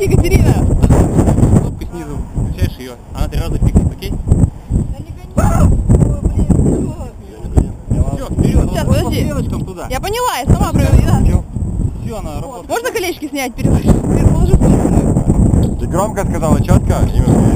Екатерина. Кнопку снизу, включаешь ее, она 3 раза пикает, окей? Все, вперед, Сейчас, вот подожди. по стрелочкам туда. Я поняла, я сама провела. Все, она работает. Можно колечки снять? Положи в сторону. Ты громко сказала, четко? Да,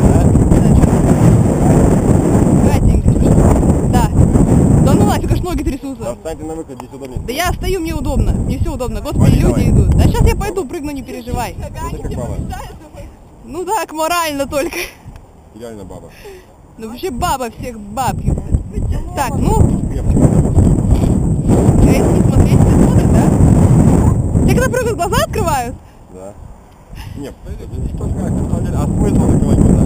да. Да ну нафиг, аж ноги Да трясутся. встаньте на выход, здесь удобнее. Да я стою, мне удобно. Мне все удобно. Господи, Вали, люди давай. идут. Да сейчас я пойду, прыгну, не переживай. Вот это как баба. Ну так, морально только. Реально баба. Ну вообще баба всех баб. Так, ну, Я почему а если не смотреть, все смотрят, да? Те, когда прыгают, глаза открывают? Да. Нет, это только как, на самом деле, а смысл закрывать глаза?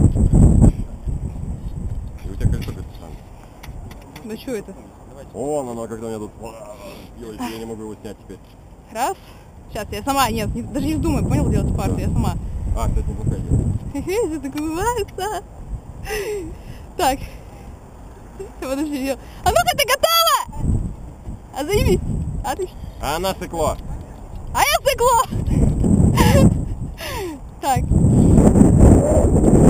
И у тебя колесо как странно. Ну что это? О, оно как-то у меня тут... Ёлки, я не могу его снять теперь. Раз. Сейчас, я сама, нет, даже не вздумай, понял, делать парту, я сама. А, кстати, неплохая идея. Хе-хе, все так улыбается. Так. Подожди, а ну-ка, ты готова? А заебись. А ты... А она сыкло. А я сыкло. Так.